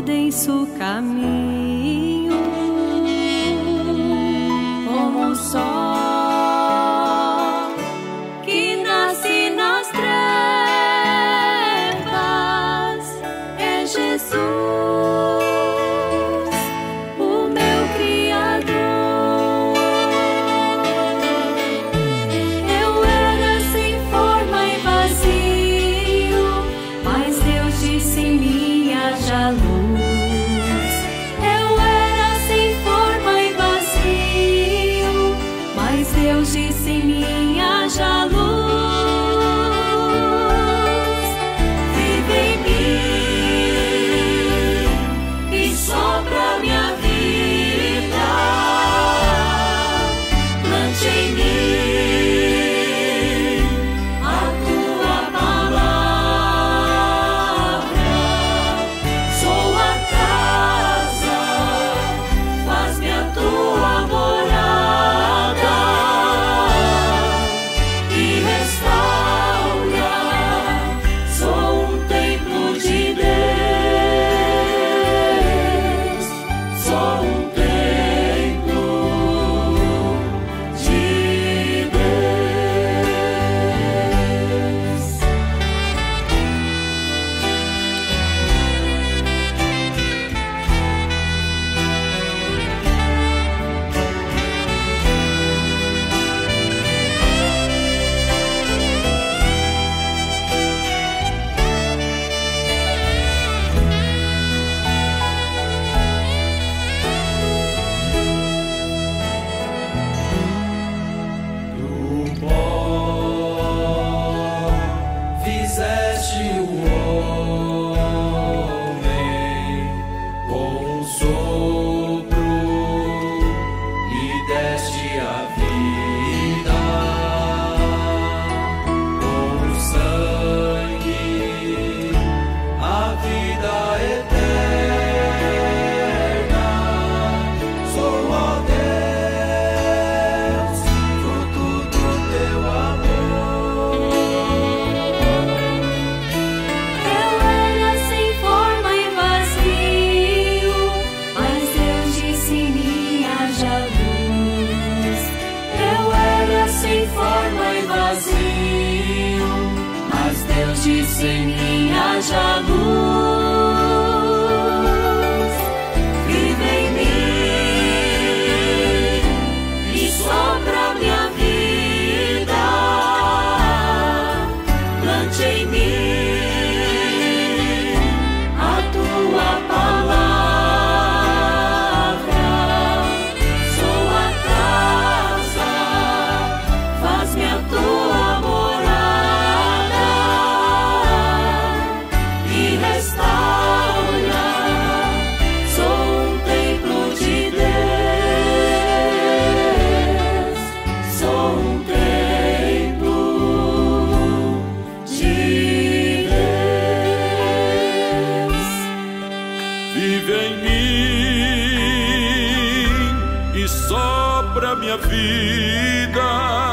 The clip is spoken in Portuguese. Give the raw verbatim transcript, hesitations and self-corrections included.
su caminho, como o sol que nasce nas trevas. É Jesus, o meu Criador. Eu era sem forma e vazio, mas Deus disse em mim: haja luz. Eu era sem forma e vazio, mas Deus disse em mim: haja luz. Vive em mim e sopra minha vida. Plante em mim a tua palavra. Sou a casa, faz-me a tua morada e restaura. Sou um templo de Deus, sou um templo de Deus. Do pó fizeste o homem com um sopro, lhe deste a vida com o sangue, a vida eterna. Sou, ó Deus, fruto do teu amor. Eu era sem forma e vazio, mas Deus disse em mim: haja luz. Eu era sem forma e vazio, mas Deus disse em mim: haja luz. Vive em mim e sopra minha vida. Plante em mim a tua palavra. Sou a casa, faz-me a tua morada e restaura. Sou um templo de Deus, sou um templo de Deus. Vive em mim e sopra minha vida.